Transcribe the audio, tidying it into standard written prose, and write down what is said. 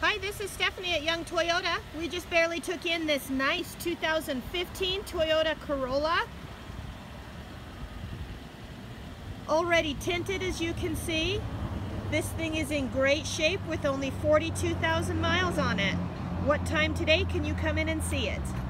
Hi, this is Stephanie at Young Toyota. We just barely took in this nice 2015 Toyota Corolla. Already tinted, as you can see. This thing is in great shape with only 42,000 miles on it. What time today can you come in and see it?